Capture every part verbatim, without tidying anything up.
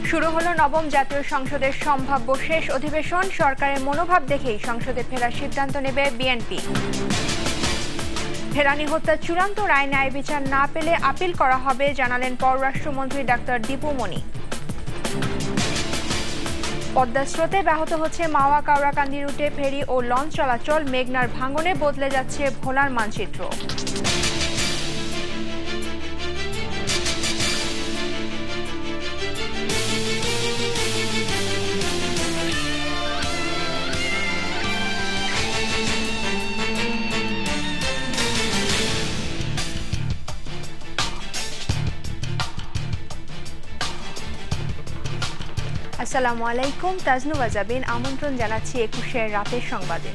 শুরু হলো নবম জাতীয় সংসদের সম্ভাব্য শেষ অধিবেশন। সরকারের মনোভাব দেখেই সংসদে ফেরার সিদ্ধান্ত নেবে বিএনপি। ফেরানি হত্যার চূড়ান্ত রায় ন্যায় বিচার না পেলে আপিল করা হবে জানালেন পররাষ্ট্রমন্ত্রী ডাক্তার দীপু মনি। পদ্মা স্রোতে ব্যাহত হচ্ছে মাওয়া কাওড়াকান্দি রুটে ফেরি ও লঞ্চ চলাচল। মেঘনার ভাঙনে বদলে যাচ্ছে ভোলার মানচিত্র। আসসালামু আলাইকুম, তাজনুবা জাবিন আমন্ত্রণ জানাচ্ছি একুশের রাতের সংবাদে।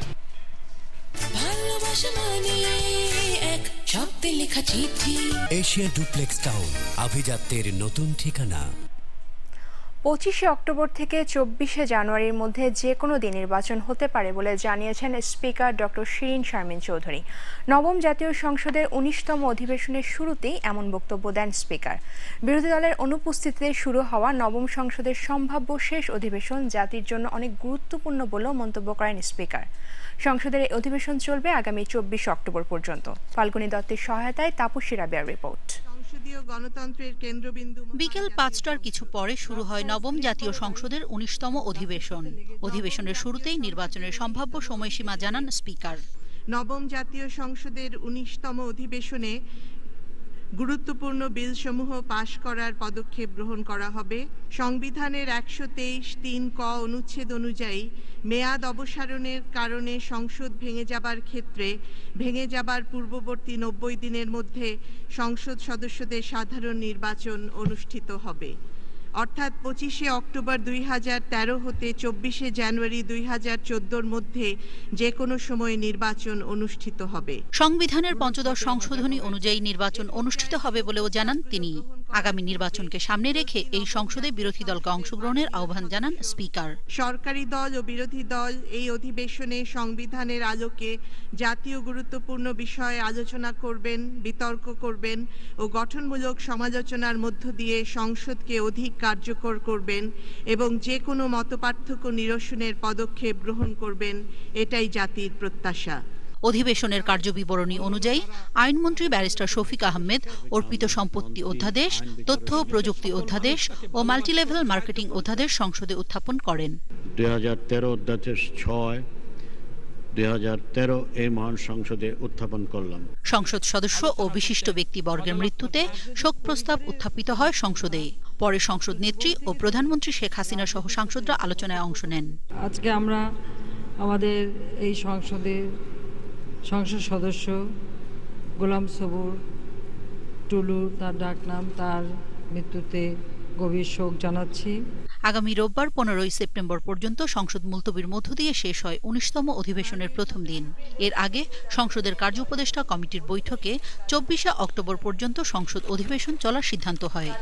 এশিয়া ডুপ্লেক্স টাউন, আভিজাত্যের নতুন ঠিকানা। পঁচিশে অক্টোবর থেকে চব্বিশে জানুয়ারির মধ্যে যে কোনো দিন নির্বাচন হতে পারে বলে জানিয়েছেন স্পিকার ডক্টর শিরিন শারমিন চৌধুরী। নবম জাতীয় সংসদের উনিশতম অধিবেশনের শুরুতেই এমন বক্তব্য দেন স্পিকার। বিরোধী দলের অনুপস্থিতিতে শুরু হওয়া নবম সংসদের সম্ভাব্য শেষ অধিবেশন জাতির জন্য অনেক গুরুত্বপূর্ণ বলেও মন্তব্য করেন স্পিকার। সংসদের এই অধিবেশন চলবে আগামী চব্বিশে অক্টোবর পর্যন্ত। ফাল্গুনী দত্তের সহায়তায় তাপসী রাবেয়ার রিপোর্ট। বিকেল পাঁচটার কিছু পরে শুরু হয় নবম জাতীয় সংসদের উনিশতম অধিবেশন। অধিবেশনের শুরুতেই নির্বাচনের সম্ভাব্য সময়সীমা জানান স্পিকার। নবম জাতীয় সংসদের উনিশতম অধিবেশনে গুরুত্বপূর্ণ বিলসমূহ পাশ করার পদক্ষেপ গ্রহণ করা হবে। সংবিধানের একশো তেইশ তিন ক অনুচ্ছেদ অনুযায়ী মেয়াদ অবসারণের কারণে সংসদ ভেঙে যাবার ক্ষেত্রে ভেঙে যাবার পূর্ববর্তী নব্বই দিনের মধ্যে সংসদ সদস্যদের সাধারণ নির্বাচন অনুষ্ঠিত হবে। অর্থাৎ পঁচিশে অক্টোবর দুই হাজার তেরো হতে চব্বিশে জানুয়ারি দুই হাজার চোদ্দোর মধ্যে যে কোনো সময় নির্বাচন অনুষ্ঠিত হবে। সংবিধানের পঞ্চদশ সংশোধনী অনুযায়ী নির্বাচন অনুষ্ঠিত হবে বলেও জানান তিনি। আগামী নির্বাচনকে সামনে রেখে এই সংসদে বিরোধী দলকে অংশগ্রহণের আহ্বান জানান স্পিকার। সরকারি দল ও বিরোধী দল এই অধিবেশনে সংবিধানের আলোকে জাতীয় গুরুত্বপূর্ণ বিষয়ে আলোচনা করবেন, বিতর্ক করবেন ও গঠনমূলক সমালোচনার মধ্য দিয়ে সংসদকে অধিক কার্যকর করবেন এবং যে কোনো মতপার্থক্য নিরসনের পদক্ষেপ গ্রহণ করবেন, এটাই জাতির প্রত্যাশা। অধিবেশনের কার্যবিবরণী অনুযায়ী আইনমন্ত্রী ব্যারিস্টার শফিক আহমেদ অর্পিত সম্পত্তি অধ্যাদেশ, তথ্য প্রযুক্তি অধ্যাদেশ ও মাল্টিলেভেল মার্কেটিং অধ্যাদেশ সংসদে উত্থাপন করেন। দুই হাজার তেরো অধ্যাদেশ ছয় দুই হাজার তেরো এই মহান সংসদে উত্থাপন করলাম। সংসদ সদস্য ও বিশিষ্ট ব্যক্তিবর্গের মৃত্যুতে শোক প্রস্তাব উত্থাপিত হয় সংসদে। পরে সংসদ নেত্রী ও প্রধানমন্ত্রী শেখ হাসিনা সহ সাংসদরা আলোচনায় অংশ নেন। আজকে আমরা আমাদের এই সংসদের সংসদ সদস্য গোলাম সবুর টুলু, তার ডাকনাম, তার মৃত্যুতে গভীর শোক জানাচ্ছি। আগামী রোববার পনেরোই সেপ্টেম্বর পর্যন্ত সংসদ মুলতবির মধ্য দিয়ে শেষ হয় উনিশতম অধিবেশনের প্রথম দিন। এর আগে সংসদের কার্য উপদেষ্টা কমিটির বৈঠকে চব্বিশে অক্টোবর পর্যন্ত সংসদ অধিবেশন চলার সিদ্ধান্ত হয়।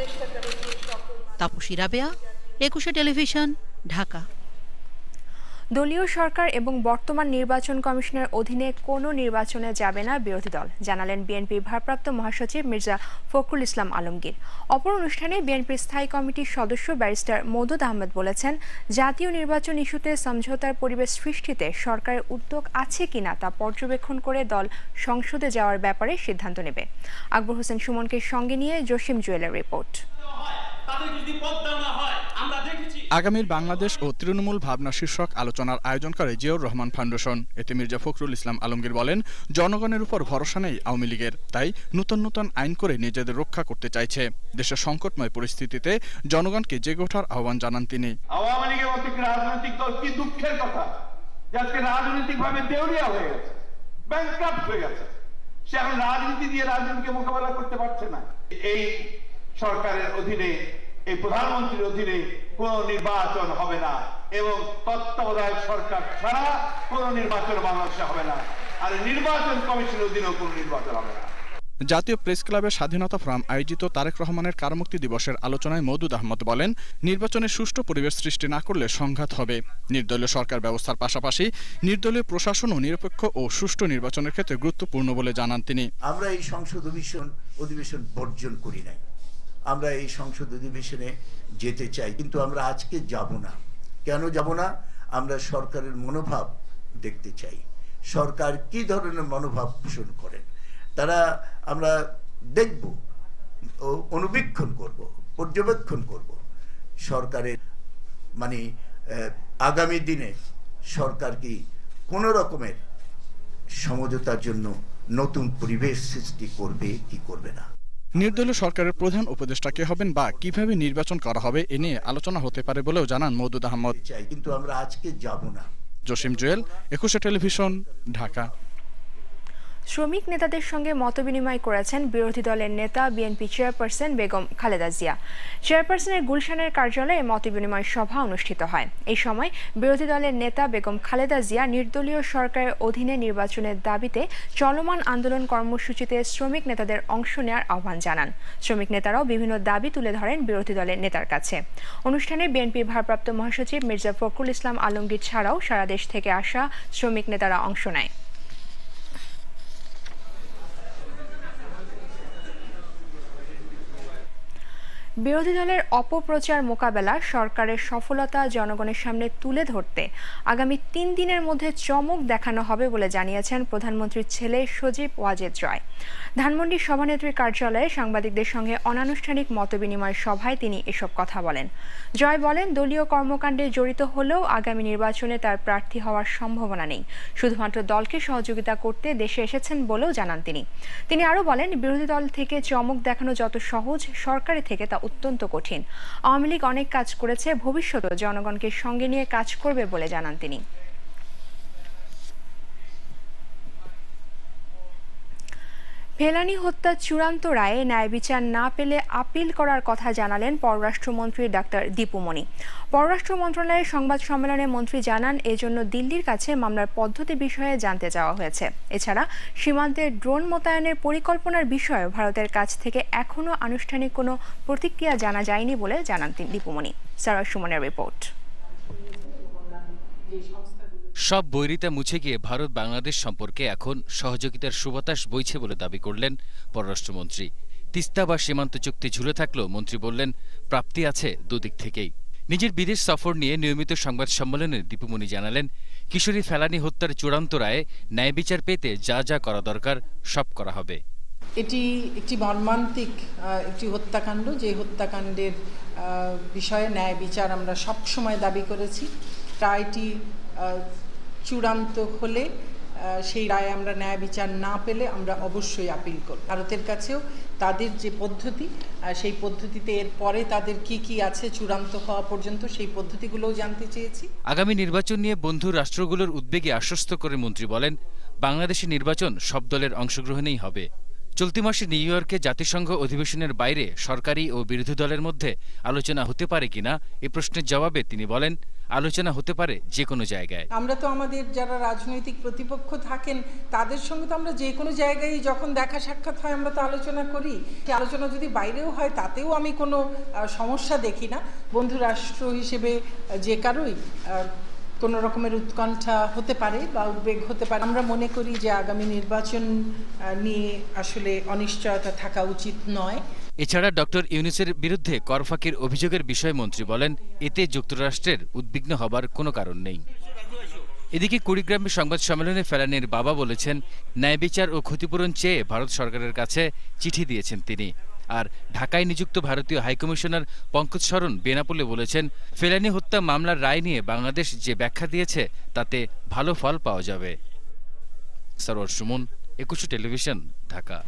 তাপসী রাবেয়া, একুশে টেলিভিশন, ঢাকা। দলীয় সরকার এবং বর্তমান নির্বাচন কমিশনের অধীনে কোনো নির্বাচনে যাবে না বিরোধী দল, জানালেন বিএনপির ভারপ্রাপ্ত মহাসচিব মির্জা ফখরুল ইসলাম আলমগীর। অপর অনুষ্ঠানে বিএনপির স্থায়ী কমিটির সদস্য ব্যারিস্টার মওদুদ আহমেদ বলেছেন, জাতীয় নির্বাচন ইস্যুতে সমঝোতার পরিবেশ সৃষ্টিতে সরকারের উদ্যোগ আছে কিনা তা পর্যবেক্ষণ করে দল সংসদে যাওয়ার ব্যাপারে সিদ্ধান্ত নেবে। আকবর হোসেন সুমনকে সঙ্গে নিয়ে জসিম জুয়েলের রিপোর্ট। আগামীর বাংলাদেশ ও তৃণমূল ভাবনা শীর্ষক আলোচনার আয়োজন করে জিয়াউর রহমান ফাউন্ডেশন। এতে মির্জা ফখরুল ইসলাম আলমগীর বলেন, জনগণের উপর ভরসা নেই আওয়ামী লীগের, তাই নতুন নতুন আইন করে নিজেদের রক্ষা করতে চাইছে। দেশের সংকটময় পরিস্থিতিতে জনগণকে জেগে ওঠার আহ্বান জানান তিনি। আওয়ামী লীগের মতো একটি রাজনৈতিক দল, কি দুঃখের কথা যে আজকে রাজনৈতিকভাবে দেউলিয়া হয়ে গেছে, ব্যাংকরাপ্ট হয়ে গেছে। সে এখন রাজনীতি দিয়ে রাজনীতিকে মোকাবেলা করতে পারছে না। এই সরকারের অধীনে, এই প্রধানমন্ত্রীর অধীনে কোন নির্বাচন হবে না এবং তত্ত্বাবধায়ক সরকার ছাড়া কোন নির্বাচন বাংলাদেশে হবে না, আর নির্বাচন কমিশনের অধীনেও কোন নির্বাচন হবে না। জাতীয় প্রেস ক্লাবের স্বাধীনতা ফোরাম আয়োজিত তারেক রহমানের কারামুক্তি দিবসের আলোচনায় মওদুদ আহমদ বলেন, নির্বাচনে সুষ্ঠু পরিবেশ সৃষ্টি না করলে সংঘাত হবে। নির্দলীয় সরকার ব্যবস্থার পাশাপাশি নির্দলীয় প্রশাসন ও নিরপেক্ষ ও সুষ্ঠু নির্বাচনের ক্ষেত্রে গুরুত্বপূর্ণ বলে জানান তিনি। আমরা এই সংসদ অধিবেশন অধিবেশন বর্জন করি নাই, আমরা এই সংসদ অধিবেশনে যেতে চাই, কিন্তু আমরা আজকে যাব না। কেন যাব না? আমরা সরকারের মনোভাব দেখতে চাই, সরকার কি ধরনের মনোভাব পোষণ করেন। তারা আমরা দেখব, অনুবীক্ষণ করব, পর্যবেক্ষণ করব সরকারের মানে আগামী দিনে সরকার কি কোন রকমের সমঝোতার জন্য নতুন পরিবেশ সৃষ্টি করবে কি করবে না। নির্দলীয় সরকারের প্রধান উপদেষ্টা কে হবেন বা কিভাবে নির্বাচন করা হবে এ নিয়ে আলোচনা হতে পারে বলেও জানান মওদুদ আহমদ। চাই, কিন্তু আমরা আজকে যাব না। জসিম জুয়েল, একুশে টেলিভিশন, ঢাকা। শ্রমিক নেতাদের সঙ্গে মতবিনিময় করেছেন বিরোধী দলের নেতা বিএনপি চেয়ারপারসন বেগম খালেদা জিয়া। চেয়ারপারসনের গুলশানের কার্যালয়ে মতবিনিময় সভা অনুষ্ঠিত হয়। এই সময় বিরোধী দলের নেতা বেগম খালেদা জিয়া নির্দলীয় সরকারের অধীনে নির্বাচনের দাবিতে চলমান আন্দোলন কর্মসূচিতে শ্রমিক নেতাদের অংশ নেওয়ার আহ্বান জানান। শ্রমিক নেতারাও বিভিন্ন দাবি তুলে ধরেন বিরোধী দলের নেতার কাছে। অনুষ্ঠানে বিএনপির ভারপ্রাপ্ত মহাসচিব মির্জা ফখরুল ইসলাম আলমগীর ছাড়াও সারা দেশ থেকে আসা শ্রমিক নেতারা অংশ নেয়। বিরোধী দলের অপপ্রচার মোকাবেলা সরকারের সফলতা জনগণের সামনে তুলে ধরতে আগামী তিন দিনের মধ্যে চমক দেখানো হবে বলে জানিয়েছেন প্রধানমন্ত্রীর ছেলে সজীব ওয়াজেদ জয়। ধানমন্ডি সভানেত্রীর কার্যালয়ে সাংবাদিকদের সঙ্গে অনানুষ্ঠানিক মতবিনিময় সভায় তিনি এসব কথা বলেন। জয় বলেন, দলীয় কর্মকাণ্ডে জড়িত হলেও আগামী নির্বাচনে তার প্রার্থী হওয়ার সম্ভাবনা নেই, শুধুমাত্র দলকে সহযোগিতা করতে দেশে এসেছেন বলেও জানান তিনি। তিনি আরও বলেন, বিরোধী দল থেকে চমক দেখানো যত সহজ, সরকারি থেকে তা অত্যন্ত কঠিন। আওয়ামী লীগ অনেক কাজ করেছে, ভবিষ্যতেও জনগণকে সঙ্গে নিয়ে কাজ করবে বলে জানান তিনি। ফেলানী হত্যা চূড়ান্ত রায়ে ন্যায় বিচার না পেলে আপিল করার কথা জানালেন পররাষ্ট্রমন্ত্রী ডাক্তার দীপু মনি। পররাষ্ট্র মন্ত্রণালয়ের সংবাদ সম্মেলনে মন্ত্রী জানান, এজন্য দিল্লির কাছে মামলার পদ্ধতি বিষয়ে জানতে চাওয়া হয়েছে। এছাড়া সীমান্তে ড্রোন মোতায়েনের পরিকল্পনার বিষয়ে ভারতের কাছ থেকে এখনও আনুষ্ঠানিক কোনো প্রতিক্রিয়া জানা যায়নি বলে জানান দীপু মনি। সারা সুমনের রিপোর্ট। সব বৈরিতা মুছে গিয়ে ভারত বাংলাদেশ সম্পর্কে এখন সহযোগিতার সুবাতাস বইছে বলে দাবি করলেন পররাষ্ট্রমন্ত্রী। তিস্তা বা সীমান্ত চুক্তি ঝুলে থাকলেও মন্ত্রী বললেন, প্রাপ্তি আছে দুদিক থেকেই। নিজের বিদেশ সফর নিয়ে নিয়মিত সংবাদ সম্মেলনে দীপুমণি জানালেন, কিশোরী ফেলানী হত্যার চূড়ান্ত রায়ে ন্যায় বিচার পেতে যা যা করা দরকার সব করা হবে। এটি একটি মর্মান্তিক একটি হত্যাকাণ্ড, যে হত্যাকাণ্ডের বিষয়ে ন্যায় বিচার আমরা সব সময় দাবি করেছি। রায়টি চূড়ান্ত হলে, সেই রায়ে আমরা ন্যায় বিচার না পেলে আমরা অবশ্যই আপিল করব। ভারতের কাছেও তাদের যে পদ্ধতি, সেই পদ্ধতিতে এর পরে তাদের কি কি আছে চূড়ান্ত হওয়া পর্যন্ত, সেই পদ্ধতিগুলোও জানতে চেয়েছি। আগামী নির্বাচন নিয়ে বন্ধু রাষ্ট্রগুলোর উদ্বেগে আশ্বস্ত করে মন্ত্রী বলেন, বাংলাদেশের নির্বাচন সব দলের অংশগ্রহণেই হবে। চলতি মাসে নিউ ইয়র্কে জাতিসংঘ অধিবেশনের বাইরে সরকারি ও বিরোধী দলের মধ্যে আলোচনা হতে পারে কিনা এ প্রশ্নের জবাবে তিনি বলেন, আলোচনা হতে পারে যে কোনো জায়গায়। আমরা তো আমাদের যারা রাজনৈতিক প্রতিপক্ষ থাকেন তাদের সঙ্গে তো আমরা যে কোনো জায়গায় যখন দেখা সাক্ষাৎ হয় আমরা তো আলোচনা করি। সে আলোচনা যদি বাইরেও হয় তাতেও আমি কোনো সমস্যা দেখি না। বন্ধু রাষ্ট্র হিসেবে যে কারোই কোনো রকমের উৎকণ্ঠা হতে পারে বা উদ্বেগ হতে পারে। আমরা মনে করি যে আগামী নির্বাচন নিয়ে আসলে অনিশ্চয়তা থাকা উচিত নয়। এছাড়া ডক্টর ইউনূসের বিরুদ্ধে করফাকির অভিযোগের বিষয়ে মন্ত্রী বলেন, এতে যুক্তরাষ্ট্রের উদ্বিগ্ন হবার কোনো কারণ নেই। এদিকে কুড়িগ্রামে সংবাদ সম্মেলনে ফেলানীর বাবা বলেছেন, ন্যায় বিচার ও ক্ষতিপূরণ চেয়ে ভারত সরকারের কাছে চিঠি দিয়েছেন তিনি। আর ঢাকায় নিযুক্ত ভারতীয় হাইকমিশনার পঙ্কজ শরণ বেনাপোলে বলেছেন, ফেলানী হত্যা মামলার রায় নিয়ে বাংলাদেশ যে ব্যাখ্যা দিয়েছে তাতে ভালো ফল পাওয়া যাবে। সরোয়ার সুমন, একুশে টেলিভিশন, ঢাকা।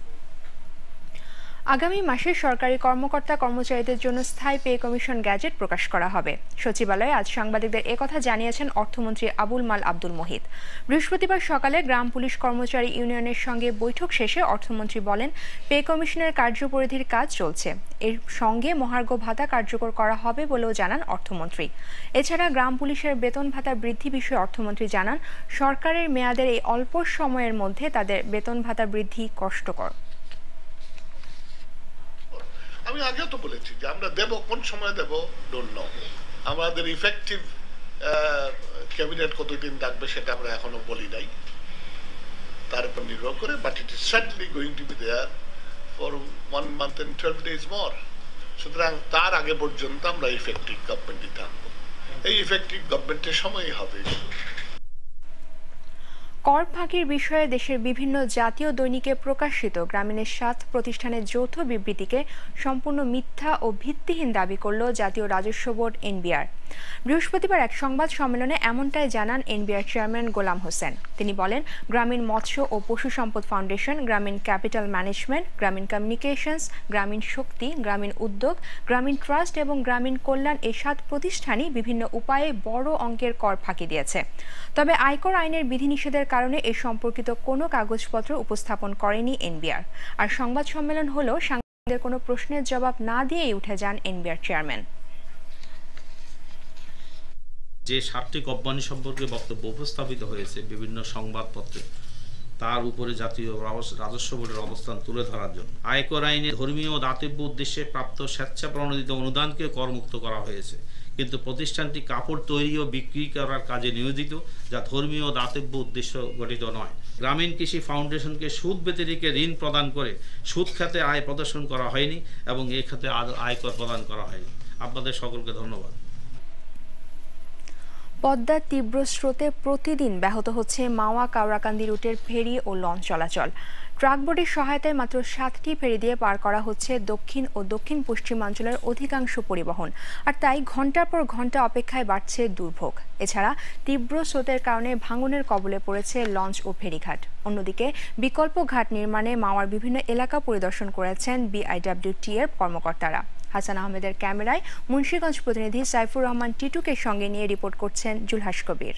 আগামী মাসে সরকারি কর্মকর্তা কর্মচারীদের জন্য স্থায়ী পে কমিশন গ্যাজেট প্রকাশ করা হবে। সচিবালয়ে আজ সাংবাদিকদের একথা জানিয়েছেন অর্থমন্ত্রী আবুল মাল আব্দুল মোহিত। বৃহস্পতিবার সকালে গ্রাম পুলিশ কর্মচারী ইউনিয়নের সঙ্গে বৈঠক শেষে অর্থমন্ত্রী বলেন, পে কমিশনের কার্যপরিধির কাজ চলছে। এর সঙ্গে মহার্ঘ ভাতা কার্যকর করা হবে বলেও জানান অর্থমন্ত্রী। এছাড়া গ্রাম পুলিশের বেতন ভাতা বৃদ্ধি বিষয়ে অর্থমন্ত্রী জানান, সরকারের মেয়াদের এই অল্প সময়ের মধ্যে তাদের বেতন ভাতা বৃদ্ধি কষ্টকর। আমি আগেও তো বলেছি যে আমরা দেব, কোন সময় দেব ডোন্ট নো। আমাদের ইফেক্টিভ ক্যাবিনেট কতদিন থাকবে সেটা আমরা এখনো বলি নাই, তার উপর নির্ভর করে, but it is certainly going to be there for one month and twelve days more. সুতরাং তার আগে পর্যন্ত আমরা ইফেক্টিভ গভর্নমেন্টই থাকবো। এই ইফেক্টিভ গভর্নমেন্টের সময়ই হবে। কর ফাঁকির বিষয়ে দেশের বিভিন্ন জাতীয় দৈনিকে প্রকাশিত গ্রামীণের সাত প্রতিষ্ঠানের যৌথ বিবৃতিকে সম্পূর্ণ মিথ্যা ও ভিত্তিহীন দাবি করল জাতীয় রাজস্ব বোর্ড এনবিআর। বৃহস্পতিবার এক সংবাদ সম্মেলনে এমনটাই জানান এনবিআর চেয়ারম্যান গোলাম হোসেন। তিনি বলেন, গ্রামীণ মৎস্য ও পশু সম্পদ ফাউন্ডেশন, গ্রামীণ ক্যাপিটাল ম্যানেজমেন্ট, গ্রামীণ কমিউনিকেশনস, গ্রামীণ শক্তি, গ্রামীণ উদ্যোগ, গ্রামীণ ট্রাস্ট এবং গ্রামীণ কল্যাণ এই সাত প্রতিষ্ঠানই বিভিন্ন উপায়ে বড় অঙ্কের কর ফাঁকি দিয়েছে। তবে আয়কর আইনের বিধিনিষেধের কারণে এ সম্পর্কিত কোনো কাগজপত্র উপস্থাপন করেনি এনবিআর। আর সংবাদ সম্মেলন হলেও সাংবাদিকদের কোনো প্রশ্নের জবাব না দিয়েই উঠে যান এনবিআর চেয়ারম্যান। যে সাতটি কোম্পানি সম্পর্কে বক্তব্য উপস্থাপিত হয়েছে বিভিন্ন সংবাদপত্রে, তার উপরে জাতীয় রাজস্ব বোর্ডের অবস্থান তুলে ধরার জন্য আয়কর আইনে ধর্মীয় ও দাতব্য উদ্দেশ্যে প্রাপ্ত স্বেচ্ছা প্রণোদিত অনুদানকে করমুক্ত করা হয়েছে, কিন্তু প্রতিষ্ঠানটি কাপড় তৈরি ও বিক্রি করার কাজে নিয়োজিত, যা ধর্মীয় ও দাতব্য উদ্দেশ্য গঠিত নয়। গ্রামীণ কৃষি ফাউন্ডেশনকে সুদ ব্যতিরেকে ঋণ প্রদান করে সুদ খাতে আয় প্রদর্শন করা হয়নি এবং এই খাতে আয়কর প্রদান করা হয়নি। আপনাদের সকলকে ধন্যবাদ। পদ্মার তীব্র স্রোতে প্রতিদিন ব্যাহত হচ্ছে মাওয়া কাওড়াকান্দি রুটের ফেরি ও লঞ্চ চলাচল। ট্রাক বোর্ডের সহায়তায় মাত্র সাতটি ফেরি দিয়ে পার করা হচ্ছে দক্ষিণ ও দক্ষিণ পশ্চিমাঞ্চলের অধিকাংশ পরিবহন, আর তাই ঘন্টার পর ঘন্টা অপেক্ষায় বাড়ছে দুর্ভোগ। এছাড়া তীব্র স্রোতের কারণে ভাঙনের কবলে পড়েছে লঞ্চ ও ফেরিঘাট। অন্যদিকে বিকল্প ঘাট নির্মাণে মাওয়ার বিভিন্ন এলাকা পরিদর্শন করেছেন বিআইডব্লিউটি এর কর্মকর্তারা। হাসান আহমেদের ক্যামেরায় মুন্সিগঞ্জ প্রতিনিধি সাইফুর রহমান টিটুকে সঙ্গে নিয়ে রিপোর্ট করছেন জুলহাস কবির।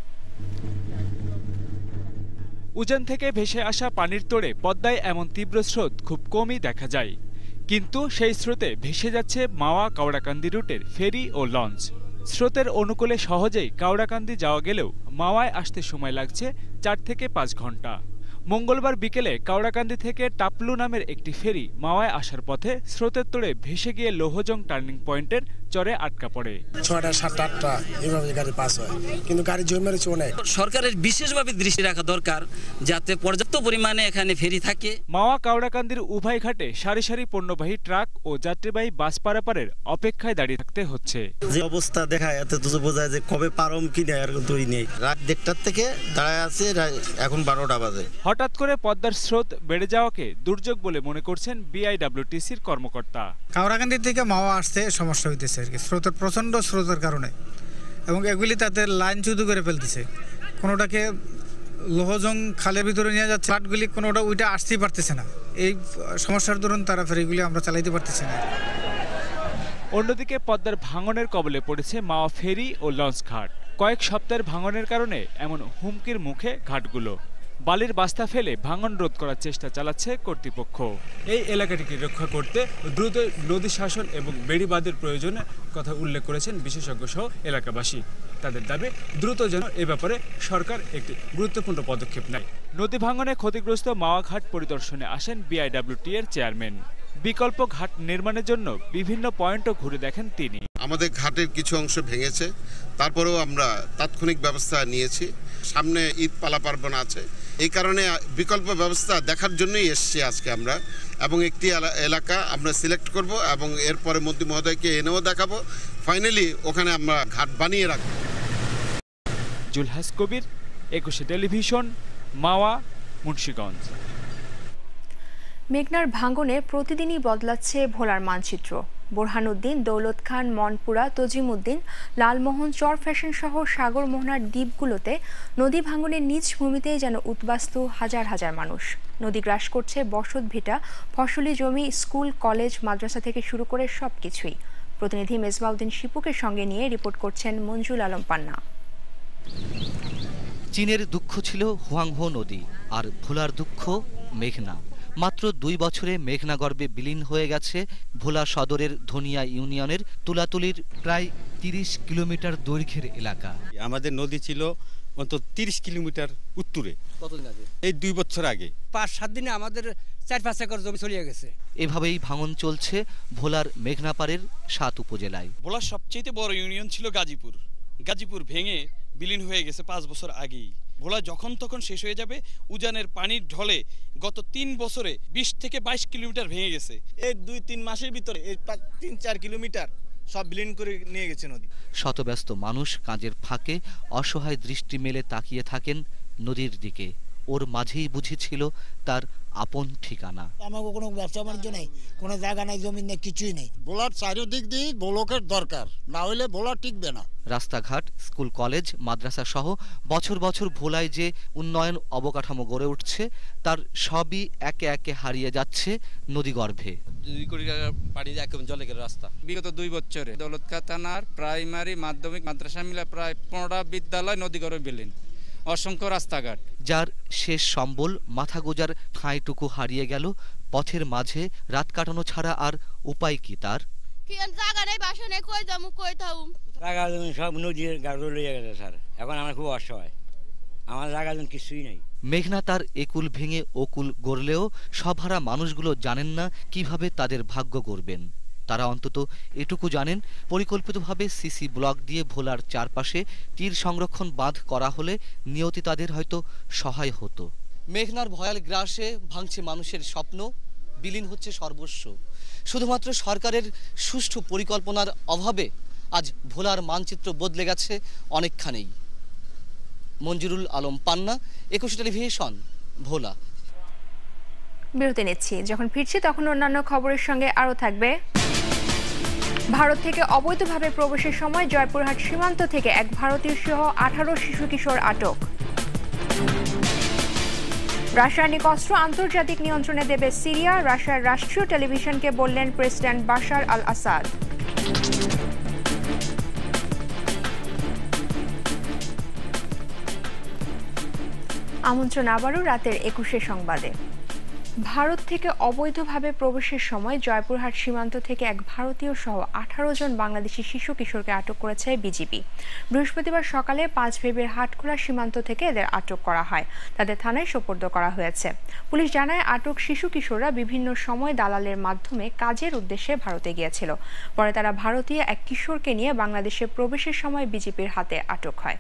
উজান থেকে ভেসে আসা পানির তোড়ে পদ্মায় এমন তীব্র স্রোত খুব কমই দেখা যায়, কিন্তু সেই স্রোতে ভেসে যাচ্ছে মাওয়া কাওড়াকান্দি রুটের ফেরি ও লঞ্চ। স্রোতের অনুকূলে সহজেই কাওড়াকান্দি যাওয়া গেলেও মাওয়ায় আসতে সময় লাগছে চার থেকে পাঁচ ঘন্টা। মঙ্গলবার বিকেলে কাওড়াকান্দি থেকে টাপলু নামের একটি ফেরি মাওয়ায় আসার পথে স্রোতের তোড়ে ভেসে গিয়ে লৌহজং টার্নিং পয়েন্টের চরে আটকা পড়ে। ছয়টা সাতটা আটটা এভাবে গাড়ি পাস হয়, কিন্তু গাড়ি জমে রয়েছে অনেক। সরকারের বিশেষভাবে দৃষ্টি রাখা দরকার যাতে পর্যাপ্ত পরিমাণে এখানে ফেরি থাকে। মাওয়া কাওড়াকান্দির উভয় ঘাটে সারি সারি পণ্যবাহী ট্রাক ও যাত্রীবাহী বাস পারাপারের অপেক্ষায় দাঁড়িয়ে থাকতে হচ্ছে। যে অবস্থা দেখায় এত তো বোঝায় যে কবে পারম কি নেই, আর দই নেই। রাত দেড়টার থেকে দাঁড়ায় আছে, এখন বারোটা বাজে। হঠাৎ করে পদ্মার স্রোত বেড়ে যাওয়াকে দুর্যোগ বলে মনে করছেন বিআইডব্লিউটিসির কর্মকর্তা। কাওড়াকান্দি থেকে মাওয়া আসতে সমস্যা হইতেছে আর কি, স্রোতের প্রচন্ড স্রোতের কারণে, এবং এগুলি তাদের লাইন চুদু করে ফেলতেছে। কোনোটাকে লোহজং খালের ভিতরে নিয়ে যাচ্ছে, ফ্লাটগুলি কোনোটা ওইটা আসতেই পারতেছে না। এই সমস্যার দরুন তারা ফেরিগুলি আমরা চালাইতে পারতেছি না। অন্যদিকে পদ্মার ভাঙনের কবলে পড়েছে মাওয়া ফেরি ও লঞ্চ ঘাট। কয়েক সপ্তাহের ভাঙনের কারণে এমন হুমকির মুখে ঘাটগুলো। বালির বাস্তা ফেলে ভাঙন রোধ করার চেষ্টা চালাচ্ছে কর্তৃপক্ষ। এই এলাকাটিকে রক্ষা করতে দ্রুত নদী শাসন এবং বেড়িবাঁধের প্রয়োজনের কথা উল্লেখ করেছেন বিশেষজ্ঞ সহ এলাকাবাসী। তাদের দাবি, দ্রুত যেন এ ব্যাপারে সরকার একটি গুরুত্বপূর্ণ পদক্ষেপ নেয়। নদী ভাঙনে ক্ষতিগ্রস্ত মাওয়া ঘাট পরিদর্শনে আসেন বিআইডব্লিউটি এর চেয়ারম্যান। বিকল্প ঘাট নির্মাণের জন্য বিভিন্ন পয়েন্টও ঘুরে দেখেন তিনি। আমাদের ঘাটের কিছু অংশ ভেঙেছে, তারপরেও আমরা তাৎক্ষণিক ব্যবস্থা নিয়েছি। সামনে ঈদ পালা পার্বণ আছে, এই কারণে বিকল্প ব্যবস্থা দেখার জন্যই এসেছি আজকে আমরা, এবং একটি এলাকা আমরা সিলেক্ট করব এবং এরপরে মন্ত্রী মহোদয়কে এনেও দেখাবো। ফাইনালি ওখানে আমরা ঘাট বানিয়ে রাখবো। জুলহাস কবির, একুশে টেলিভিশন, মাওয়া, মুন্সিগঞ্জ। মেঘনার ভাঙনে প্রতিদিনই বদলাচ্ছে ভোলার মানচিত্র। বোরহানুদ্দিন, দৌলত খান, মনপুরা, তজিমউদ্দিন, লালমোহন, চর ফ্যাশন সহ সাগর মোহনার দ্বীপগুলোতে নদী ভাঙনের নিজ ভূমিতেই যেন উদ্বাস্তু হাজার হাজার মানুষ। নদী গ্রাস করছে বসত ভিটা, ফসলি জমি, স্কুল, কলেজ, মাদ্রাসা থেকে শুরু করে সবকিছুই। প্রতিনিধি মেজবাউদ্দিন শিপুকে সঙ্গে নিয়ে রিপোর্ট করছেন মঞ্জুল আলম পান্না। চীনের দুঃখ ছিল হুয়াংহো নদী, আর ভোলার দুঃখ মেঘনা। মাত্র দুই বছরে মেঘনা গর্ভে বিলীন হয়ে গেছে ভোলা সদরের ধনিয়া ইউনিয়নের তুলাতুলির প্রায় তিরিশ কিলোমিটার দৈর্ঘ্যের এলাকা। আমাদের নদী ছিল অন্তত তিরিশ কিলোমিটার উত্তরে। কতদিন আগে? এই দুই বছর আগে। পাঁচ সাত দিনে আমাদের চার পাঁচ একর জমি চলে গেছে। এভাবেই ভাঙন চলছে ভোলার মেঘনাপাড়ের সাত উপজেলায়। ভোলার সবচেয়ে বড় ইউনিয়ন ছিল গাজীপুর। গাজীপুর ভেঙে বিলীন হয়ে গেছে পাঁচ বছর আগেই। ভোলা যখন তখন শেষ হয়ে যাবে। উজানের পানির ঢলে গত তিন বছরে বিশ থেকে বাইশ কিলোমিটার ভেঙে গেছে। এই দুই তিন মাসের ভিতরে এই তিন চার কিলোমিটার সব বিলীন করে নিয়ে গেছে নদী। শতব্যস্ত মানুষ কাজের ফাঁকে অসহায় দৃষ্টি মেলে তাকিয়ে থাকেন নদীর দিকে। ওর মাঝেই বুঝেছিল তার আপন ঠিকানা। আমাকে কোনো ব্যবসা বাণিজ্য নেই, কোনো জায়গা নেই, জমি নেই, কিছুই নেই। ভোলার চারিদিক দিয়ে ব্লকের দরকার, না হলে ভোলা টিকবে না। রাস্তাঘাট, স্কুল, কলেজ, মাদ্রাসা সহ বছর বছর ভোলায় যে উন্নয়ন অবকাঠামো গড়ে উঠছে তার সবই একে একে হারিয়ে যাচ্ছে নদীগর্ভে। দুই কোটি টাকার পানি একদম জলে গেল রাস্তা। বিগত দুই বছরে দৌলতখাঁ থানার প্রাইমারি, মাধ্যমিক, মাদ্রাসা মিলে প্রায় পনেরোটা বিদ্যালয় নদীগর্ভে বিলীন। অসংখ্য রাস্তাঘাট, যার শেষ সম্বল মাথা গোজার ঠাঁইটুকু হারিয়ে গেল। পথের মাঝে রাত কাটানো ছাড়া আর উপায় কি তার? জায়গা নেই, বাসা নেই, কই যাবো, কই থাকুম। জায়গা জমি সব নদীর গাড়ি লইয়া গেছে স্যার। এখন আমার খুব অসহায়, আমার জায়গা জমি কিছুই নাই। মেঘনা তার একুল ভেঙে ওকুল গড়লেও সবহারা মানুষগুলো জানেন না কিভাবে তাদের ভাগ্য গড়বেন। তারা অন্তত এটুকু জানেন, পরিকল্পিতভাবে সিসি ব্লক দিয়ে ভোলার চারপাশে তীর সংরক্ষণ বাঁধ করা হলে নিয়তি তাদের হয়তো সহায় হতো। মেঘনার ভয়াল গ্রাসে ভাঙছে মানুষের স্বপ্ন, বিলীন হচ্ছে সর্বস্ব। শুধুমাত্র সরকারের সুষ্ঠু পরিকল্পনার অভাবে আজ ভোলার মানচিত্র বদলে গেছে অনেকখানেই। মঞ্জুরুল আলম পান্না, একুশে টেলিভিশন, ভোলা। বিরতি নিচ্ছি, যখন ফিরছি তখন অন্যান্য খবরের সঙ্গে আরও থাকবে। ভারত থেকে অবৈধভাবে প্রবেশের সময় জয়পুরহাট সীমান্ত থেকে এক ভারতীয় সহ আঠারো শিশু কিশোর আটক। রাসায়নিক অস্ত্র আন্তর্জাতিক নিয়ন্ত্রণে দেবে সিরিয়া, রাশিয়ার রাষ্ট্রীয় টেলিভিশনকে বললেন প্রেসিডেন্ট বাশার আল আসাদ। আমন্ত্রণ আবারও রাতের একুশে সংবাদে। ভারত থেকে অবৈধভাবে প্রবেশের সময় জয়পুরহাট সীমান্ত থেকে এক ভারতীয় সহ আঠারো জন বাংলাদেশি শিশু কিশোরকে আটক করেছে বিজিবি। বৃহস্পতিবার সকালে পাঁচভেবের হাটখোলা সীমান্ত থেকে এদের আটক করা হয়। তাদের থানায় সোপর্দ করা হয়েছে। পুলিশ জানায়, আটক শিশু কিশোররা বিভিন্ন সময় দালালের মাধ্যমে কাজের উদ্দেশ্যে ভারতে গিয়েছিল। পরে তারা ভারতীয় এক কিশোরকে নিয়ে বাংলাদেশে প্রবেশের সময় বিজিবির হাতে আটক হয়।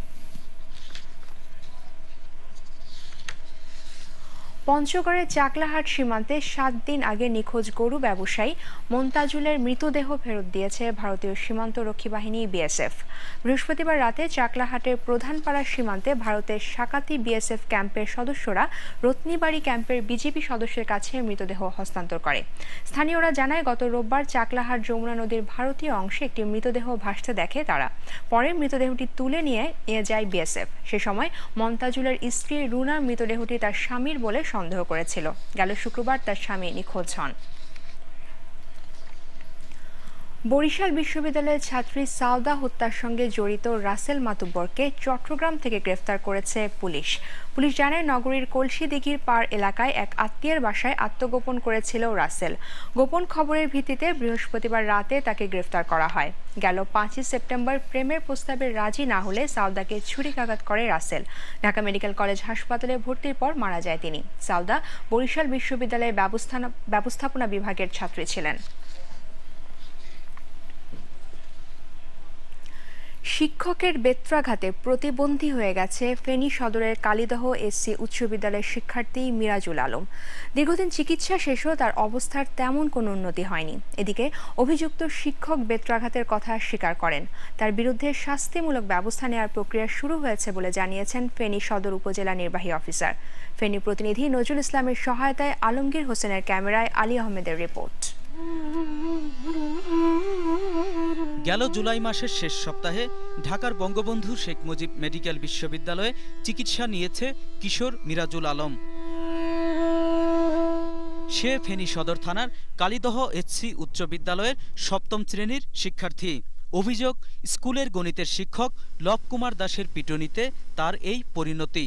পঞ্চগড়ের চাকলাহাট সীমান্তে সাত দিন আগে নিখোঁজ গরু ব্যবসায়ী মন্তাজুলের মৃতদেহ ফেরত দিয়েছে ভারতীয় সীমান্তরক্ষী বাহিনী বিএসএফ। বৃহস্পতিবার রাতে চাকলাহাটের প্রধানপাড়া সীমান্তে ভারতের সাকাতি বিএসএফ ক্যাম্পের সদস্যরা রত্নীবাড়ি ক্যাম্পের বিজিবি সদস্যের কাছে মৃতদেহ হস্তান্তর করে। স্থানীয়রা জানায়, গত রোববার চাকলাহাট যমুনা নদীর ভারতীয় অংশে একটি মৃতদেহ ভাসতে দেখে তারা। পরে মৃতদেহটি তুলে নিয়ে নিয়ে যায় বিএসএফ। সে সময় মন্তাজুলের স্ত্রী রুনার মৃতদেহটি তার স্বামীর বলে সন্দেহ করেছিল। গেল শুক্রবার তার স্বামী নিখোঁজ হন। বরিশাল বিশ্ববিদ্যালয়ের ছাত্রী সাউদা হত্যার সঙ্গে জড়িত রাসেল মাতুব্বরকে চট্টগ্রাম থেকে গ্রেফতার করেছে পুলিশ। পুলিশ জানায়, নগরীর কলসিদিঘির পাড় এলাকায় এক আত্মীয়ের বাসায় আত্মগোপন করেছিল রাসেল। গোপন খবরের ভিত্তিতে বৃহস্পতিবার রাতে তাকে গ্রেফতার করা হয়। গেল পাঁচই সেপ্টেম্বর প্রেমের প্রস্তাবে রাজি না হলে সাউদাকে ছুরিকাঘাত করে রাসেল। ঢাকা মেডিকেল কলেজ হাসপাতালে ভর্তির পর মারা যায় তিনি। সাউদা বরিশাল বিশ্ববিদ্যালয়ের ব্যবস্থাপনা বিভাগের ছাত্রী ছিলেন। শিক্ষকের বেত্রাঘাতে প্রতিবন্ধী হয়ে গেছে ফেনী সদরের কালিদহ এসসি উচ্চ বিদ্যালয়ের শিক্ষার্থী মিরাজুল আলম। দীর্ঘদিন চিকিৎসা শেষেও তার অবস্থার তেমন কোনো উন্নতি হয়নি। এদিকে অভিযুক্ত শিক্ষক বেত্রাঘাতের কথা স্বীকার করেন। তার বিরুদ্ধে শাস্তিমূলক ব্যবস্থা নেওয়ার প্রক্রিয়া শুরু হয়েছে বলে জানিয়েছেন ফেনী সদর উপজেলা নির্বাহী অফিসার। ফেনী প্রতিনিধি নজরুল ইসলামের সহায়তায় আলমগীর হোসেনের ক্যামেরায় আলী আহমেদের রিপোর্ট। গেল জুলাই মাসের শেষ সপ্তাহে ঢাকার বঙ্গবন্ধু শেখ মুজিব মেডিকেল বিশ্ববিদ্যালয়ে চিকিৎসা নিয়েছে কিশোর মিরাজুল আলম। সে ফেনী সদর থানার কালিদহ এসসি উচ্চ বিদ্যালয়ের সপ্তম শ্রেণীর শিক্ষার্থী। অভিযোগ, স্কুলের গণিতের শিক্ষক লব কুমার দাসের পিটুনিতে তার এই পরিণতি।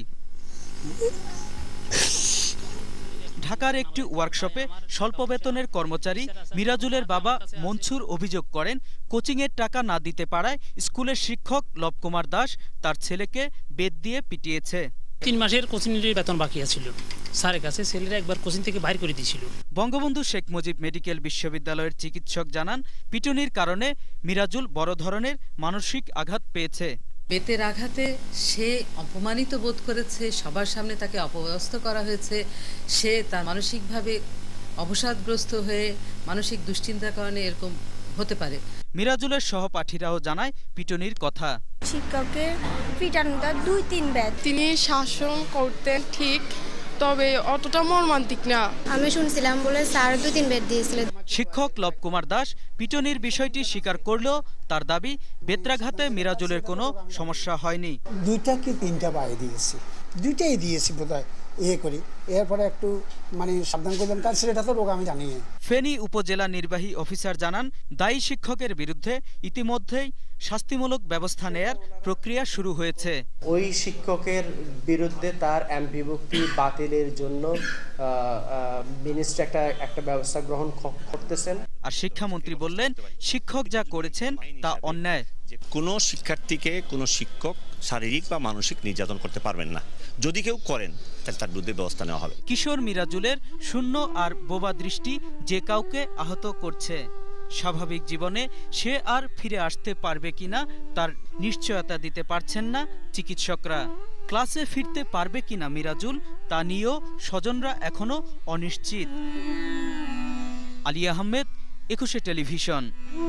ঢাকার একটি ওয়ার্কশপে স্বল্প বেতনের কর্মচারী মিরাজুলের বাবা মনসুর অভিযোগ করেন, কোচিংয়ের টাকা না দিতে পারায় স্কুলের শিক্ষক লব কুমার দাস তার ছেলেকে বেত দিয়ে পিটিয়েছে। তিন মাসের কোচিংয়ের বেতন বাকি ছিল, স্যারের কাছে ছেলেরা একবার কোচিং থেকে বাইর করে দিয়েছিল। বঙ্গবন্ধু শেখ মুজিব মেডিকেল বিশ্ববিদ্যালয়ের চিকিৎসক জানান, পিটুনির কারণে মিরাজুল বড় ধরনের মানসিক আঘাত পেয়েছে। বেতের আঘাতে সে অপমানিত বোধ করেছে, সবার সামনে তাকে অপদস্থ করা হয়েছে, সে তার মানসিকভাবে অবসাদগ্রস্ত হয়ে মানসিক দুশ্চিন্তার কারণে এরকম হতে পারে। মিরাজুলের সহপাঠীরাও জানায় পিটুনির কথা। শিক্ষকের পিটানোটা দুই তিন ব্যাচ। তিনি শাসন করতেন ঠিক, তবে অতটা মর্মান্তিক না। আমি শুনছিলাম বলে স্যার দুই তিন ব্যাচ দিয়েছিলেন। শিক্ষক লব কুমার দাস পিটুনির বিষয়টি স্বীকার করলেও তার দাবি বেত্রাঘাতে মিরাজুলের কোনো সমস্যা হয়নি। দুইটা কি তিনটা পায়ে দিয়েছি, দুইটাই দিয়েছি বোধহয় ইয়ে করি, এরপরে একটু মানে সাবধান করলাম, কারণ সেটা তো রোগ আমি জানি। ফেনী উপজেলা নির্বাহী অফিসার জানান, দায়ী শিক্ষকের বিরুদ্ধে ইতিমধ্যেই শাস্তিমূলক ব্যবস্থা নেয়ার প্রক্রিয়া শুরু হয়েছে। ওই শিক্ষকের বিরুদ্ধে তার এমপিভুক্তি বাতিলের জন্য মিনিস্ট্রি একটা একটা ব্যবস্থা গ্রহণ করতেছেন। আর শিক্ষামন্ত্রী বললেন, শিক্ষক যা করেছেন তা অন্যায়। কোনো শিক্ষার্থীকে কোনো শিক্ষক শারীরিক বা মানসিক নির্যাতন করতে পারবেন না, যদি কেউ করেন তাহলে তার বিরুদ্ধে ব্যবস্থা নেওয়া হবে। কিশোর মিরাজুলের শূন্য আর বোবা দৃষ্টি যে কাউকে আহত করছে। স্বাভাবিক জীবনে সে আর ফিরে আসতে পারবে কিনা তার নিশ্চয়তা দিতে পারছেন না চিকিৎসকরা। ক্লাসে ফিরতে পারবে কিনা মিরাজুল তা নিয়েও স্বজনরা এখনো অনিশ্চিত। আলী আহমেদ, একুশে টেলিভিশন।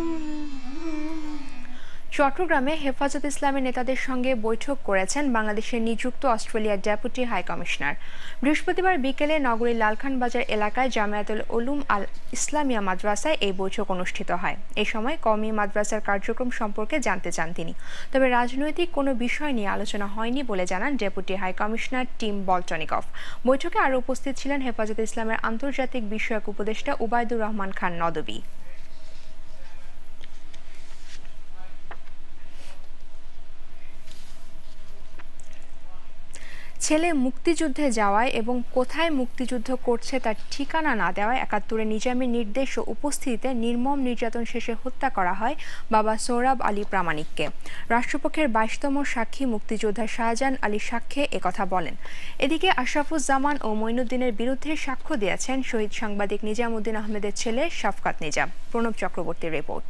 চট্টগ্রামে হেফাজত ইসলামের নেতাদের সঙ্গে বৈঠক করেছেন বাংলাদেশের নিযুক্ত অস্ট্রেলিয়ার ডেপুটি হাই কমিশনার। বৃহস্পতিবার বিকেলে নগরীর লালখান বাজার এলাকায় জামিয়াতুল উলুম আল ইসলামিয়া মাদ্রাসায় এই বৈঠক অনুষ্ঠিত হয়। এই সময় কওমি মাদ্রাসার কার্যক্রম সম্পর্কে জানতে চান তিনি। তবে রাজনৈতিক কোনো বিষয় নিয়ে আলোচনা হয়নি বলে জানান deputy high commissioner Tim Boltnikov. বৈঠকে আরও উপস্থিত ছিলেন হেফাজত ইসলামের আন্তর্জাতিক বিষয়ক উপদেষ্টা উবায়দুর রহমান খান নদভী। ছেলে মুক্তিযুদ্ধে যাওয়ায় এবং কোথায় মুক্তিযুদ্ধ করছে তার ঠিকানা না দেওয়ায় একাত্তরে নিজামীর নির্দেশ ও উপস্থিতিতে নির্মম নির্যাতন শেষে হত্যা করা হয় বাবা সোহরাব আলী প্রামাণিককে। রাষ্ট্রপক্ষের বাইশতম সাক্ষী মুক্তিযোদ্ধা শাহজাহান আলী সাক্ষ্যে একথা বলেন। এদিকে আশরাফুজ্জামান ও মঈনুদ্দিনের বিরুদ্ধে সাক্ষ্য দিয়েছেন শহীদ সাংবাদিক নিজামুদ্দিন আহমেদের ছেলে শফকাত নিজাম। প্রণব চক্রবর্তীর রিপোর্ট।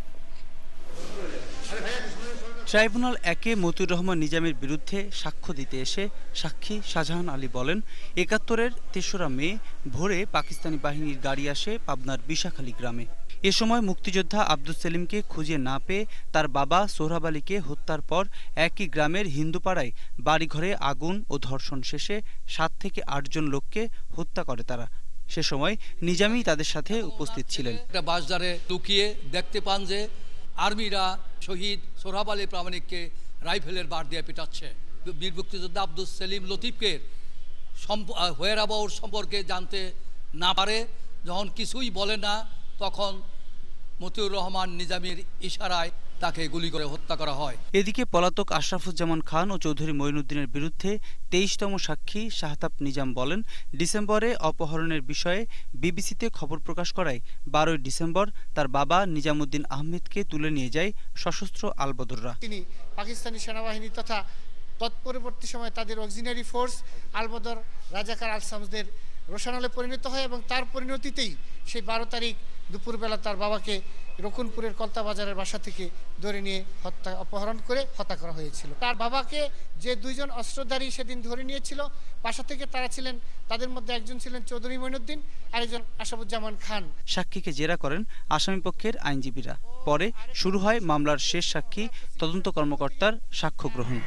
ট্রাইব্যুনাল একে মতিউর রহমান নিজামের বিরুদ্ধে সাক্ষ্য দিতে এসে সাক্ষী শাহজাহান আলী বলেন, একাত্তরের তেসরা মে ভোরে পাকিস্তানি বাহিনীর গাড়ি আসে পাবনার বিশাখালী গ্রামে। এ সময় মুক্তিযোদ্ধা আব্দুল সেলিমকে খুঁজে না পেয়ে তার বাবা সোহরাব আলীকে হত্যার পর একই গ্রামের হিন্দুপাড়ায় বাড়িঘরে আগুন ও ধর্ষণ শেষে সাত থেকে আটজন লোককে হত্যা করে তারা। সে সময় নিজামী তাদের সাথে উপস্থিত ছিলেন। একটা বাসদারে লুকিয়ে দেখতে পান যে আর্মিরা শহীদ সোহরাব আলী প্রামাণিককে রাইফেলের বার দিয়ে পিটাচ্ছে। বীর মুক্তিযোদ্ধা আব্দুল সেলিম লতিফকে হোয়েরাবাউর সম্পর্কে জানতে না পারে, যখন কিছুই বলে না তখন মতিউর রহমান নিজামীর ইশারায় তাকে গুলি করে হত্যা করা হয়। এদিকে পলাতক আশরাফুজ্জামান খান ও চৌধুরী মঈনুদ্দিনের বিরুদ্ধে তেইশতম সাক্ষী শাহতাব নিজাম বলেন, ডিসেম্বরে অপহরণের বিষয়ে বিবিসিতে খবর প্রকাশ করায় বারোই ডিসেম্বর তার বাবা নিজামুদ্দিন আহমেদকে তুলে নিয়ে যায় সশস্ত্র আলবদররা। তিনি পাকিস্তানি সেনাবাহিনী তথা তৎপরবর্তী সময়ে তাদের অক্সিলারি ফোর্স আলবদর রাজাকার আলসামসদের রোশনালে পরিণত হয় এবং তার পরিণতিতেই সেই বারো তারিখ দুপুরবেলা তার বাবাকে রকুনপুরের কলতা বাজারের বাসা থেকে ধরে নিয়ে হত্যা অপহরণ করে হত্যা করা হয়েছিল। তার বাবাকে যে দুইজন অস্ত্রধারী সেদিন ধরে নিয়েছিল বাসা থেকে, তারা ছিলেন, তাদের মধ্যে একজন ছিলেন চৌধুরী মঈনুদ্দিন আর একজন আশরাফুজ্জামান খান। সাক্ষীকে জেরা করেন আসামিপক্ষের আইনজীবীরা। পরে শুরু হয় মামলার শেষ সাক্ষী তদন্ত কর্মকর্তার সাক্ষ্য গ্রহণ।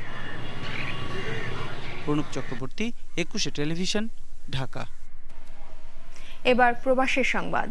প্রণব চক্রবর্তী, একুশে টেলিভিশন, ঢাকা। এবার প্রবাসের সংবাদ।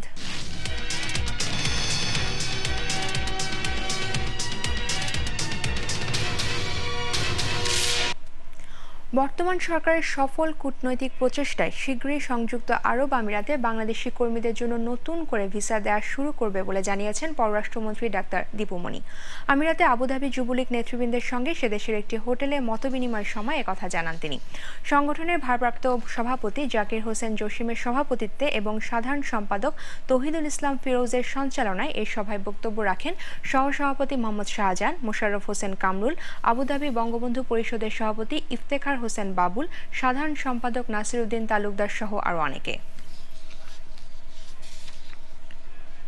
বর্তমান সরকারের সফল কূটনৈতিক প্রচেষ্টায় শীঘ্রই সংযুক্ত আরব আমিরাতে বাংলাদেশি কর্মীদের জন্য নতুন করে ভিসা দেওয়া শুরু করবে বলে জানিয়েছেন পররাষ্ট্রমন্ত্রী ডাক্তার দীপুমণি। আমিরাতে আবুধাবি যুবলীগ নেতৃবৃন্দের সঙ্গে সে দেশের একটি হোটেলে মতবিনিময়ের সময় একথা জানান তিনি। সংগঠনের ভারপ্রাপ্ত সভাপতি জাকির হোসেন জসিমের সভাপতিত্বে এবং সাধারণ সম্পাদক তৌহিদুল ইসলাম ফিরোজের সঞ্চালনায় এই সভায় বক্তব্য রাখেন সহসভাপতি মোহাম্মদ শাহজাহান, মোশাররফ হোসেন কামরুল, আবুধাবি বঙ্গবন্ধু পরিষদের সভাপতি ইফতেখার হোসেন বাবুল, সাধারণ সম্পাদক নাসিরউদ্দিন তালুকদার সহ আরো অনেকে।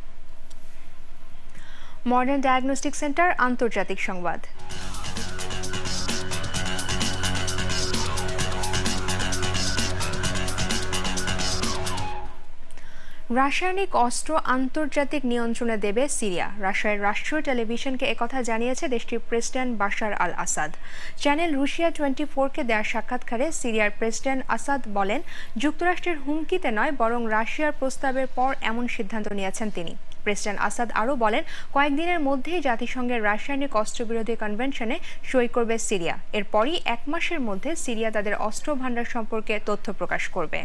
মডার্ন ডায়াগনস্টিক সেন্টার আন্তর্জাতিক সংবাদ। রাসায়নিক অস্ত্র আন্তর্জাতিক নিয়ন্ত্রণে দেবে সিরিয়া। রাশিয়ার রাষ্ট্রীয় টেলিভিশনকে একথা জানিয়েছে দেশটির president Bashar al Assad. Channel Rossiya twenty ফোরকে দেওয়া সাক্ষাৎকারে সিরিয়ার প্রেসিডেন্ট আসাদ বলেন, যুক্তরাষ্ট্রের হুমকিতে নয় বরং রাশিয়ার প্রস্তাবের পর এমন সিদ্ধান্ত নিয়েছেন তিনি। প্রেসিডেন্ট আসাদ আরও বলেন, কয়েকদিনের মধ্যেই জাতিসংঘের রাসায়নিক অস্ত্রবিরোধী কনভেনশনে সই করবে সিরিয়া। এরপরই এক মাসের মধ্যে সিরিয়া তাদের অস্ত্র ভান্ডার সম্পর্কে তথ্য প্রকাশ করবে।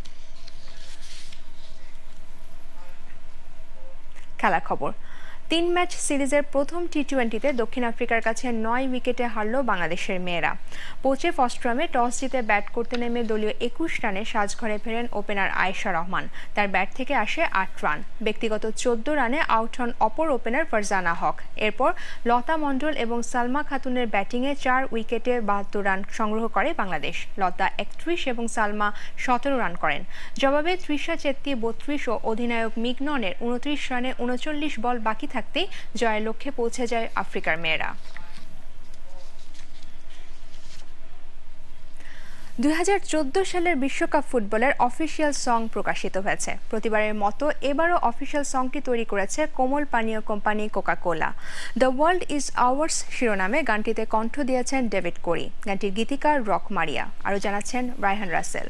খেলা খবর। তিন ম্যাচ সিরিজের প্রথম টি টোয়েন্টিতে দক্ষিণ আফ্রিকার কাছে নয় উইকেটে হারল বাংলাদেশের মেয়েরা। কোচে ফস্ট্রামে টস জিতে ব্যাট করতে নেমে দলীয় একুশ রানে সাজঘরে ফেরেন ওপেনার আয়েশা রহমান। তার ব্যাট থেকে আসে আট রান। ব্যক্তিগত চোদ্দ রানে আউট হন অপর ওপেনার ফারজানা হক। এরপর লতা মণ্ডল এবং সালমা খাতুনের ব্যাটিংয়ে চার উইকেটে বাহাত্তর রান সংগ্রহ করে বাংলাদেশ। লতা একত্রিশ এবং সালমা সতেরো রান করেন। জবাবে ত্রিশা চেত্তি বত্রিশ ও অধিনায়ক মিগননের উনত্রিশ রানে উনচল্লিশ বল বাকি থাকতেই জয়ের লক্ষ্যে পৌঁছে যায় আফ্রিকার মেয়েরা। দুই হাজার চোদ্দ সালের বিশ্বকাপ ফুটবলের অফিসিয়াল সং প্রকাশিত হয়েছে। প্রতিবারের মতো এবারও অফিসিয়াল সংটি তৈরি করেছে কোমল পানীয় company Coca Cola. The world is ours শিরোনামে গানটিতে কণ্ঠ দিয়েছেন ডেভিড কোরি। গানটির গীতিকার রক মারিয়া। আরও জানাচ্ছেন রায়হান রাসেল।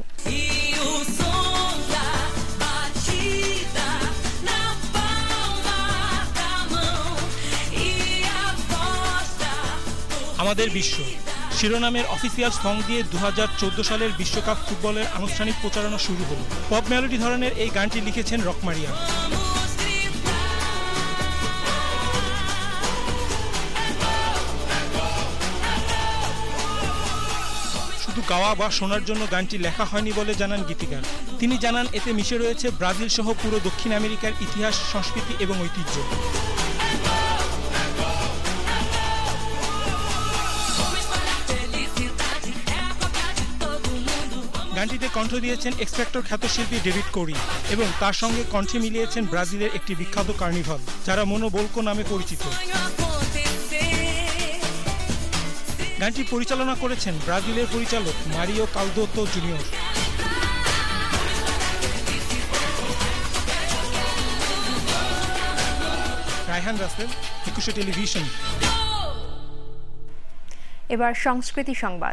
আমাদের বিশ্ব শিরোনামের অফিসিয়াল সং দিয়ে দু হাজার চোদ্দ সালের বিশ্বকাপ ফুটবলের আনুষ্ঠানিক প্রচারণা শুরু হলো। পপ মেলোডি ধরনের এই গানটি লিখেছেন রক মারিয়া। শুধু গাওয়া বা শোনার জন্য গানটি লেখা হয়নি বলে জানান গীতিকার। তিনি জানান, এতে মিশে রয়েছে ব্রাজিল সহ পুরো দক্ষিণ আমেরিকার ইতিহাস, সংস্কৃতি এবং ঐতিহ্য। গানটিতে কণ্ঠ দিয়েছেন এক্সপেক্টর খ্যাত শিল্পী ডেভিড কোরি এবং তার সঙ্গে কণ্ঠে মিলিয়েছেন ব্রাজিলের একটি বিখ্যাত কার্নিভাল, যারা মোনোবোলকো নামে পরিচিত। গানটি পরিচালনা করেছেন ব্রাজিলের পরিচালক Mario Caldato junior. Raihan Rasel, Ekushey television. এবার সংস্কৃতি সংবাদ।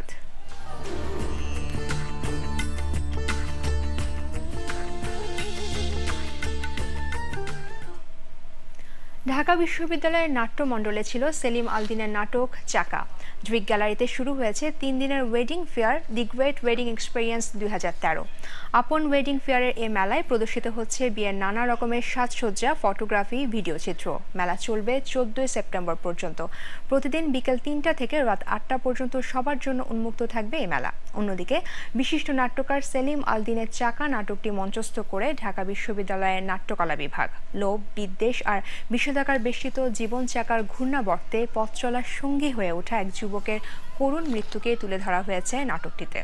ঢাকা বিশ্ববিদ্যালয়ের নাট্যমণ্ডলে ছিল সেলিম আলদিনের নাটক চাকা। জুইক গ্যালারিতে শুরু হয়েছে তিন দিনের wedding fair the great wedding experience দুই হাজার তেরো। আপন ওয়েডিং ফেয়ারের এ মেলায় প্রদর্শিত হচ্ছে বিয়ের নানা রকমের সাজসজ্জা, ফটোগ্রাফি, ভিডিও চিত্র। মেলা চলবে চোদ্দই সেপ্টেম্বর পর্যন্ত। প্রতিদিন বিকেল তিনটা থেকে রাত আটটা পর্যন্ত সবার জন্য উন্মুক্ত থাকবে এই মেলা। অন্যদিকে বিশিষ্ট নাট্যকার সেলিম আলদিনের চাকা নাটকটি মঞ্চস্থ করে ঢাকা বিশ্ববিদ্যালয়ের নাট্যকলা বিভাগ লোভ, বিদ্বেষ আর বিষাদাকার বেষ্টিত জীবন চাকার ঘূর্ণাবর্তে পথ চলার সঙ্গী হয়ে ওঠা এক যুবকের করুণ মৃত্যুকে তুলে ধরা হয়েছে নাটকটিতে।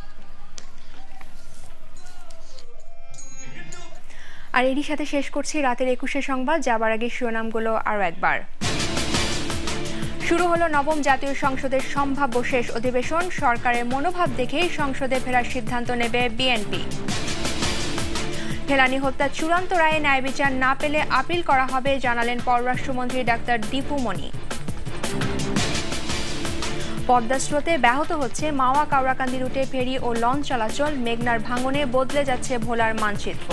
আর এরই সাথে শেষ করছি রাতের একুশে সংবাদ। যাবার আগে শিরোনামগুলো আরও একবার। শুরু হলো নবম জাতীয় সংসদের সম্ভাব্য শেষ অধিবেশন। সরকারের মনোভাব দেখেই সংসদে ফেরার সিদ্ধান্ত নেবে বিএনপি। ফেলানী হত্যা চূড়ান্ত রায়ে ন্যায় বিচার না পেলে আপিল করা হবে, জানালেন পররাষ্ট্রমন্ত্রী ডাক্তার দীপু মনি। পদ্মা স্রোতে ব্যাহত হচ্ছে মাওয়া কাওড়াকান্দি রুটে ফেরি ও লঞ্চ চলাচল। মেঘনার ভাঙনে বদলে যাচ্ছে ভোলার মানচিত্র।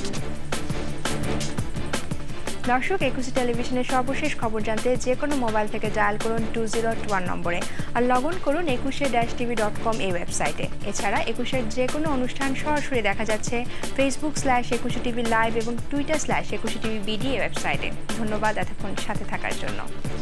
দর্শক, একুশে টেলিভিশনের সর্বশেষ খবর জানতে যে কোনো মোবাইল থেকে ডায়াল করুন টু জিরো টু ওয়ান নম্বরে আর লগ ইন করুন একুশে ড্যাশ টিভি ডট কম এই ওয়েবসাইটে। এছাড়া একুশের যে কোনো অনুষ্ঠান সরাসরি দেখা যাচ্ছে Facebook slash Ekushey TV live এবং Twitter slash Ekushey TV BD এই ওয়েবসাইটে। ধন্যবাদ এতক্ষণ সাথে থাকার জন্য।